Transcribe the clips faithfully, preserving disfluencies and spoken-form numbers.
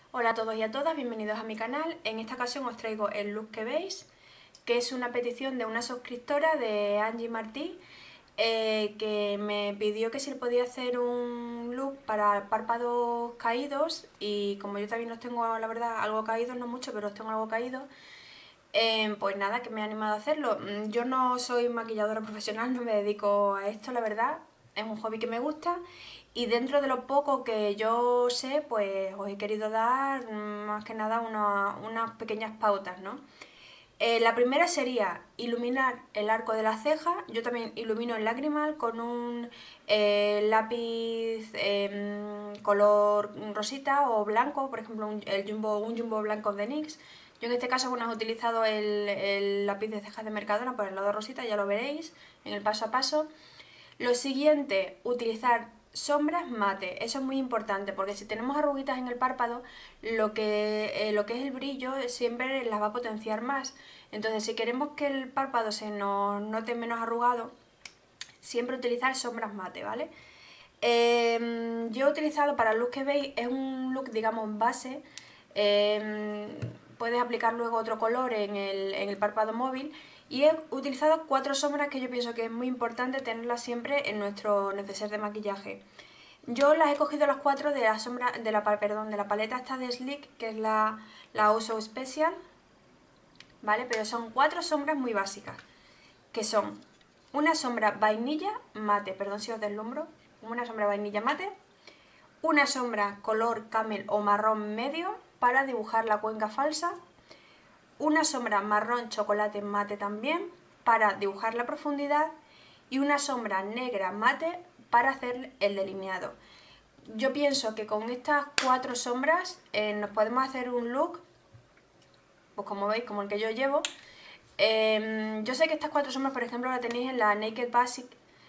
Hola a todos y a todas, bienvenidos a mi canal. En esta ocasión os traigo el look que veis, que es una petición de una suscriptora de Angie Martí, eh, que me pidió que si le podía hacer un look para párpados caídos, y como yo también los tengo, la verdad, algo caídos, no mucho, pero los tengo algo caídos, eh, pues nada, que me he animado a hacerlo. Yo no soy maquilladora profesional, no me dedico a esto, la verdad, es un hobby que me gusta. Y dentro de lo poco que yo sé, pues os he querido dar mm, más que nada una- unas pequeñas pautas, ¿no? Eh, la primera sería iluminar el arco de la ceja. Yo también ilumino el lagrimal con un eh, lápiz eh, color rosita o blanco, por ejemplo un, el jumbo, un jumbo blanco de NYX. Yo en este caso, bueno, he utilizado el, el lápiz de cejas de Mercadona por el lado rosita, ya lo veréis en el paso a paso. Lo siguiente, utilizar sombras mate. Eso es muy importante porque si tenemos arruguitas en el párpado, lo que, eh, lo que es el brillo siempre las va a potenciar más. Entonces, si queremos que el párpado se nos note menos arrugado, siempre utilizar sombras mate, ¿vale? Eh, yo he utilizado para el look que veis, es un look, digamos, base. Eh, puedes aplicar luego otro color en el, en el párpado móvil. Y he utilizado cuatro sombras que yo pienso que es muy importante tenerlas siempre en nuestro neceser de maquillaje. Yo las he cogido las cuatro de la sombra, de la, perdón, de la paleta esta de Sleek, que es la, la Uso Special, ¿vale? Pero son cuatro sombras muy básicas, que son una sombra vainilla mate, perdón si os deslumbro, una sombra vainilla mate, una sombra color camel o marrón medio para dibujar la cuenca falsa, una sombra marrón chocolate mate también para dibujar la profundidad y una sombra negra mate para hacer el delineado. Yo pienso que con estas cuatro sombras eh, nos podemos hacer un look, pues como veis, como el que yo llevo. Eh, yo sé que estas cuatro sombras, por ejemplo, la tenéis en la Naked Basic,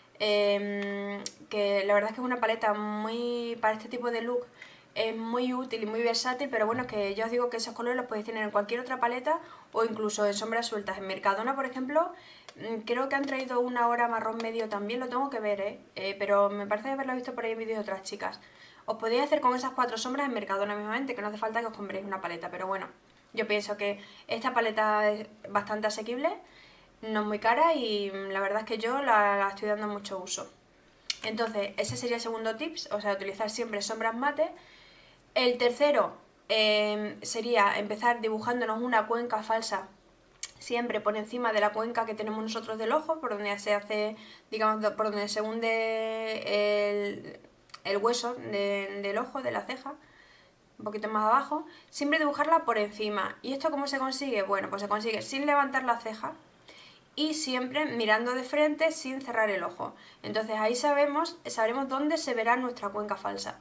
eh, que la verdad es que es una paleta muy para este tipo de look, es muy útil y muy versátil, pero bueno, que yo os digo que esos colores los podéis tener en cualquier otra paleta o incluso en sombras sueltas. En Mercadona, por ejemplo, creo que han traído una hora marrón medio también, lo tengo que ver, ¿eh? Eh, pero me parece haberlo visto por ahí en vídeos de otras chicas. Os podéis hacer con esas cuatro sombras en Mercadona mismamente, que no hace falta que os compréis una paleta, pero bueno, yo pienso que esta paleta es bastante asequible, no es muy cara y la verdad es que yo la, la estoy dando mucho uso. Entonces, ese sería el segundo tips, o sea, utilizar siempre sombras mate. El tercero eh, sería empezar dibujándonos una cuenca falsa siempre por encima de la cuenca que tenemos nosotros del ojo, por donde se hace, digamos, por donde se hunde el, el hueso de, del ojo, de la ceja, un poquito más abajo, siempre dibujarla por encima. ¿Y esto cómo se consigue? Bueno, pues se consigue sin levantar la ceja y siempre mirando de frente sin cerrar el ojo. Entonces ahí sabemos, sabremos dónde se verá nuestra cuenca falsa.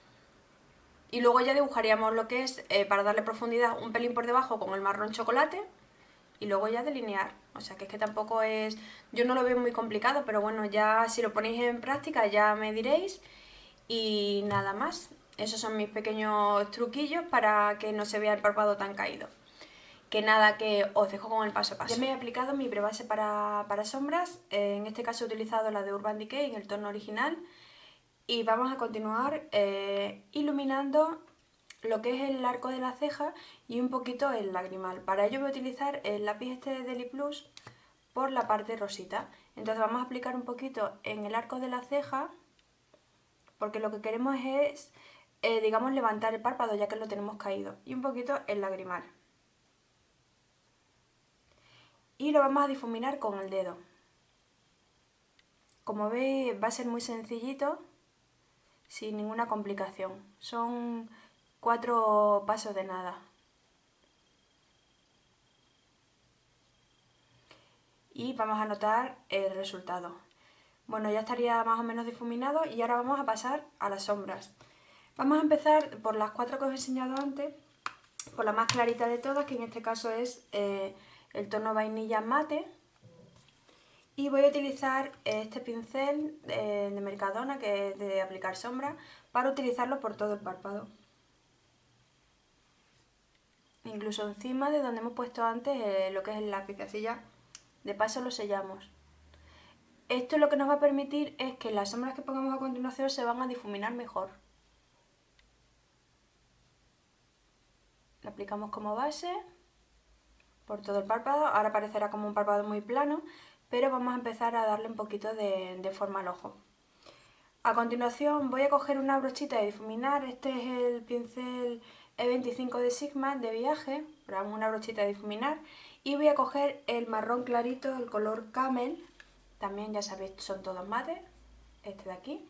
Y luego ya dibujaríamos lo que es, eh, para darle profundidad, un pelín por debajo con el marrón chocolate y luego ya delinear. O sea que es que tampoco es... Yo no lo veo muy complicado, pero bueno, ya si lo ponéis en práctica ya me diréis. Y nada más. Esos son mis pequeños truquillos para que no se vea el párpado tan caído. Que nada, que os dejo con el paso a paso. Ya me he aplicado mi prebase para, para sombras. En este caso he utilizado la de Urban Decay en el tono original. Y vamos a continuar eh, iluminando lo que es el arco de la ceja y un poquito el lagrimal. Para ello voy a utilizar el lápiz este de Deli Plus por la parte rosita. Entonces vamos a aplicar un poquito en el arco de la ceja, porque lo que queremos es, eh, digamos, levantar el párpado ya que lo tenemos caído, y un poquito el lagrimal. Y lo vamos a difuminar con el dedo. Como veis va a ser muy sencillito, sin ninguna complicación. Son cuatro pasos de nada. Y vamos a notar el resultado. Bueno, ya estaría más o menos difuminado y ahora vamos a pasar a las sombras. Vamos a empezar por las cuatro que os he enseñado antes, por la más clarita de todas, que en este caso es eh, el tono vainilla mate. Y voy a utilizar este pincel de, de Mercadona, que es de aplicar sombra, para utilizarlo por todo el párpado. Incluso encima de donde hemos puesto antes eh, lo que es el lápiz, así ya de paso lo sellamos. Esto lo que nos va a permitir es que las sombras que pongamos a continuación se van a difuminar mejor. la aplicamos como base por todo el párpado. Ahora parecerá como un párpado muy plano, pero vamos a empezar a darle un poquito de, de forma al ojo. A continuación voy a coger una brochita de difuminar. Este es el pincel E veinticinco de Sigma de viaje, una brochita de difuminar, y voy a coger el marrón clarito, el color camel, también ya sabéis son todos mates, este de aquí,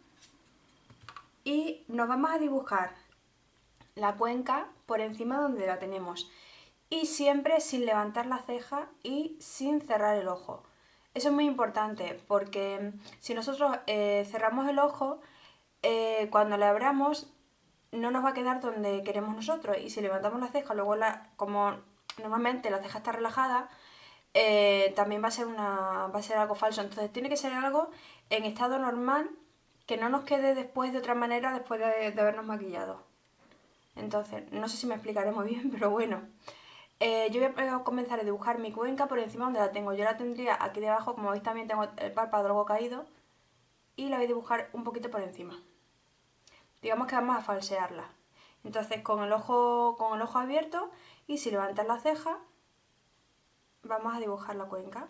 y nos vamos a dibujar la cuenca por encima donde la tenemos, y siempre sin levantar la ceja y sin cerrar el ojo. Eso es muy importante porque si nosotros eh, cerramos el ojo, eh, cuando le abramos no nos va a quedar donde queremos nosotros, y si levantamos la ceja, luego la, como normalmente la ceja está relajada, eh, también va a ser una, va a ser algo falso. Entonces tiene que ser algo en estado normal, que no nos quede después de otra manera después de, de habernos maquillado. Entonces, no sé si me explicaré muy bien, pero bueno. Eh, yo voy a comenzar a dibujar mi cuenca por encima donde la tengo. Yo la tendría aquí debajo, como veis también tengo el párpado algo caído, y la voy a dibujar un poquito por encima. Digamos que vamos a falsearla. Entonces con el ojo, con el ojo abierto, y si levantas la ceja, vamos a dibujar la cuenca.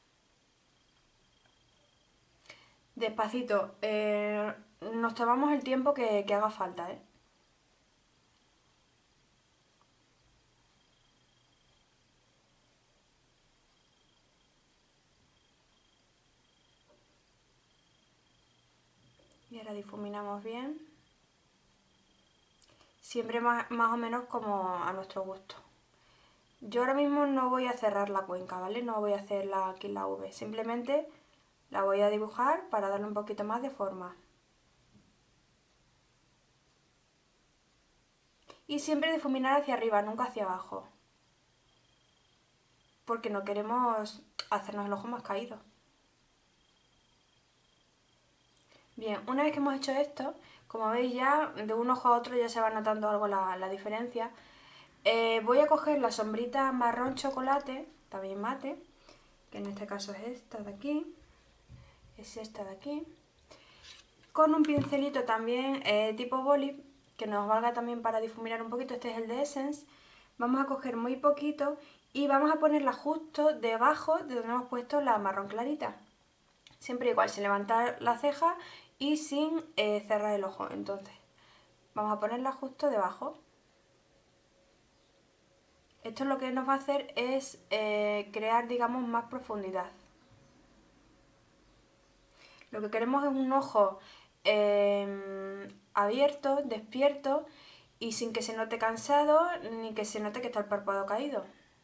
Despacito, eh, nos tomamos el tiempo que, que haga falta, ¿eh? Y ahora difuminamos bien. Siempre más, más o menos como a nuestro gusto. Yo ahora mismo no voy a cerrar la cuenca, ¿vale? No voy a hacer la, aquí la V. Simplemente la voy a dibujar para darle un poquito más de forma. Y siempre difuminar hacia arriba, nunca hacia abajo. Porque no queremos hacernos el ojo más caído. Bien, una vez que hemos hecho esto, como veis ya de un ojo a otro ya se va notando algo la, la diferencia. Eh, voy a coger la sombrita marrón chocolate, también mate, que en este caso es esta de aquí, es esta de aquí, con un pincelito también eh, tipo boli, que nos valga también para difuminar un poquito. Este es el de Essence. Vamos a coger muy poquito y vamos a ponerla justo debajo de donde hemos puesto la marrón clarita. Siempre igual, sin levantar la ceja y sin eh, cerrar el ojo. Entonces, vamos a ponerla justo debajo. Esto lo que nos va a hacer es eh, crear, digamos, más profundidad. Lo que queremos es un ojo eh, abierto, despierto, y sin que se note cansado ni que se note que está el párpado caído.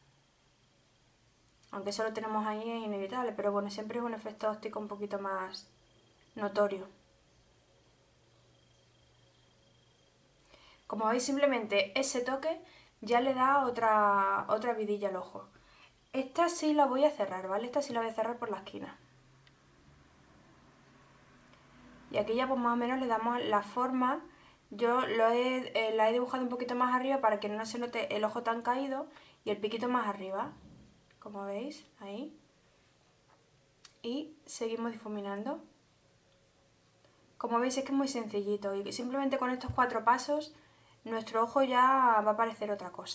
Aunque eso lo tenemos ahí, es inevitable, pero bueno, siempre es un efecto óptico un poquito más notorio. Como veis, simplemente ese toque ya le da otra, otra vidilla al ojo. Esta sí la voy a cerrar, ¿vale? Esta sí la voy a cerrar por la esquina. Y aquí ya pues más o menos le damos la forma. Yo lo he, eh, la he dibujado un poquito más arriba para que no se note el ojo tan caído, y el piquito más arriba, como veis, ahí. Y seguimos difuminando. Como veis es que es muy sencillito, y simplemente con estos cuatro pasos nuestro ojo ya va a parecer otra cosa.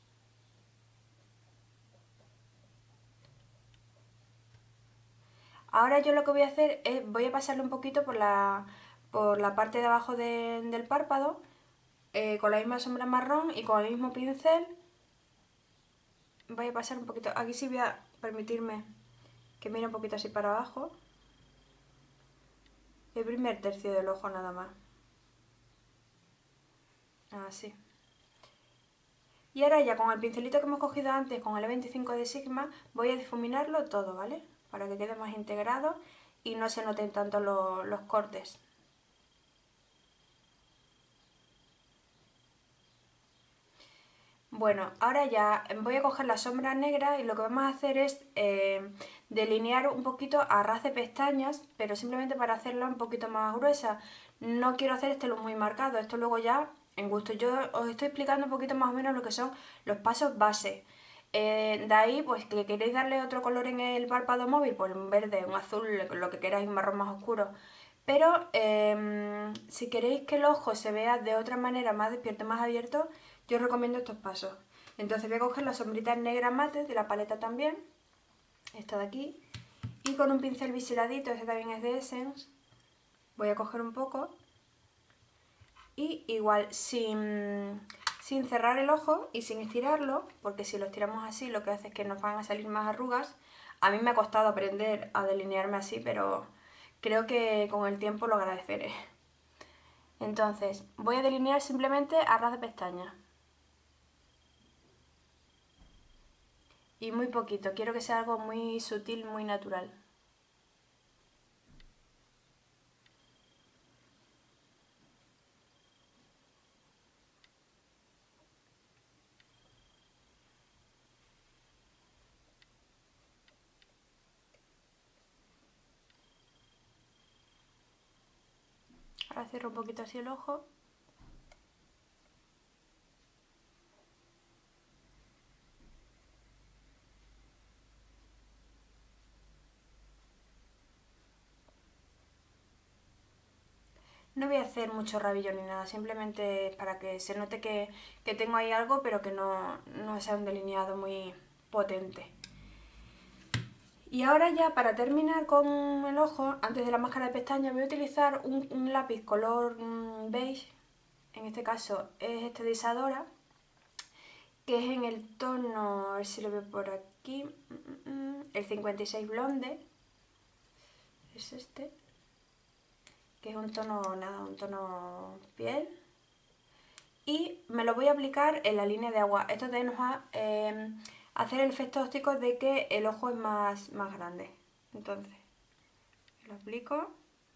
Ahora yo lo que voy a hacer es, voy a pasarle un poquito por la, por la parte de abajo de, del párpado, eh, con la misma sombra marrón y con el mismo pincel. Voy a pasar un poquito, aquí sí voy a permitirme que mire un poquito así para abajo. El primer tercio del ojo nada más. Así. Y ahora ya con el pincelito que hemos cogido antes, con el E veinticinco de Sigma, voy a difuminarlo todo, ¿vale? Para que quede más integrado y no se noten tanto los, los cortes. Bueno, ahora ya voy a coger la sombra negra y lo que vamos a hacer es eh, delinear un poquito a ras de pestañas, pero simplemente para hacerla un poquito más gruesa. No quiero hacer este look muy marcado, esto luego ya en gusto. Yo os estoy explicando un poquito más o menos lo que son los pasos base. Eh, de ahí, pues que queréis darle otro color en el párpado móvil, pues un verde, un azul, lo que queráis, un marrón más oscuro. Pero eh, si queréis que el ojo se vea de otra manera, más despierto, más abierto, yo os recomiendo estos pasos. Entonces voy a coger las sombritas negras mates de la paleta también, esta de aquí, y con un pincel bisiladito, este también es de Essence, voy a coger un poco y igual sin, sin cerrar el ojo y sin estirarlo, porque si lo estiramos así lo que hace es que nos van a salir más arrugas. A mí me ha costado aprender a delinearme así, pero creo que con el tiempo lo agradeceré. Entonces voy a delinear simplemente a ras de pestaña. Y muy poquito, quiero que sea algo muy sutil, muy natural. Ahora cierro un poquito así el ojo. No voy a hacer mucho rabillo ni nada, simplemente para que se note que, que tengo ahí algo, pero que no, no sea un delineado muy potente. Y ahora ya para terminar con el ojo, antes de la máscara de pestañas, voy a utilizar un, un lápiz color beige, en este caso es este de Isadora, que es en el tono, a ver si lo veo por aquí, el cincuenta y seis Blonde, es este, que es un tono, nada, un tono piel, y me lo voy a aplicar en la línea de agua. Esto también nos va a eh, hacer el efecto óptico de que el ojo es más, más grande. Entonces, lo aplico.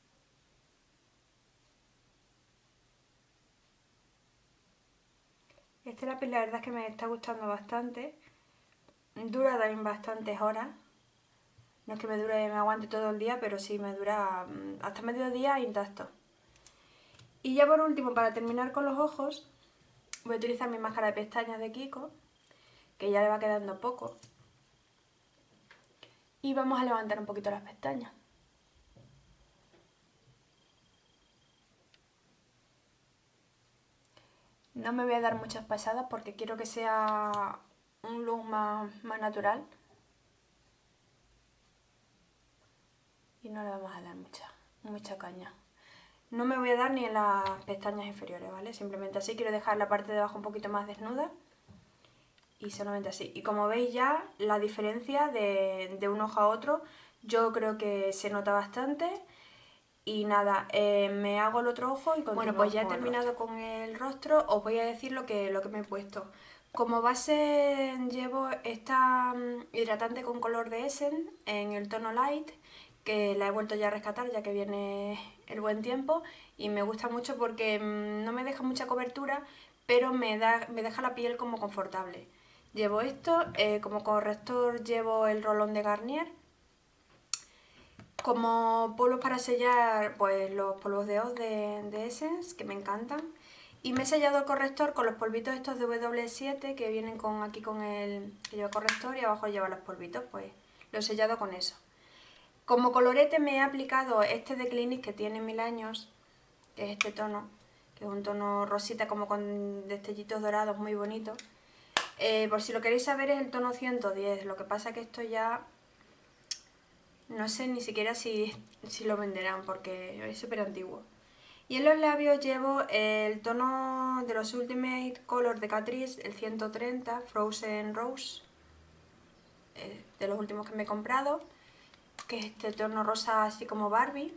Este lápiz la verdad es que me está gustando bastante. Dura también bastantes horas. No es que me dure, me aguante todo el día, pero sí me dura hasta mediodía intacto. Y ya por último, para terminar con los ojos, voy a utilizar mi máscara de pestañas de Kiko, que ya le va quedando poco. Y vamos a levantar un poquito las pestañas. No me voy a dar muchas pasadas porque quiero que sea un look más, más natural. Y no le vamos a dar mucha, mucha caña. No me voy a dar ni en las pestañas inferiores, ¿vale? Simplemente así, quiero dejar la parte de abajo un poquito más desnuda. Y solamente así. Y como veis ya, la diferencia de, de un ojo a otro, yo creo que se nota bastante. Y nada, eh, me hago el otro ojo y continúo. Bueno, pues ya he terminado con el rostro, os voy a decir lo que, lo que me he puesto. Como base llevo esta hidratante con color de Essence en el tono Light, que la he vuelto ya a rescatar ya que viene el buen tiempo y me gusta mucho porque no me deja mucha cobertura, pero me, da, me deja la piel como confortable. Llevo esto, eh, como corrector llevo el rolón de Garnier. Como polvos para sellar, pues los polvos de Oz de, de Essence, que me encantan. Y me he sellado el corrector con los polvitos estos de W siete que vienen con aquí con el que lleva corrector y abajo lleva los polvitos, pues lo he sellado con eso. Como colorete me he aplicado este de Clinique que tiene mil años, que es este tono, que es un tono rosita como con destellitos dorados muy bonito. Eh, por si lo queréis saber es el tono ciento diez, lo que pasa que esto ya no sé ni siquiera si, si lo venderán porque es súper antiguo. Y en los labios llevo el tono de los Ultimate Color de Catrice, el ciento treinta, Frozen Rose, eh, de los últimos que me he comprado, que es este tono rosa así como Barbie.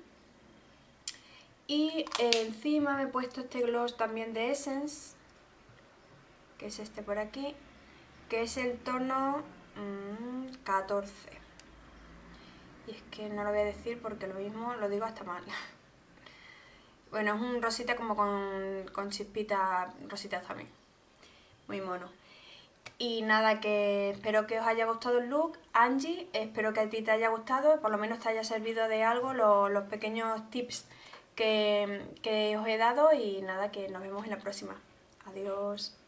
Y eh, encima me he puesto este gloss también de Essence, que es este por aquí, que es el tono mmm, catorce. Y es que no lo voy a decir porque lo mismo lo digo hasta mal. Bueno, es un rosita como con, con chispitas rositas también. Muy mono. Y nada, que espero que os haya gustado el look. Angie, espero que a ti te haya gustado, por lo menos te haya servido de algo los, los pequeños tips que, que os he dado. Y nada, que nos vemos en la próxima. Adiós.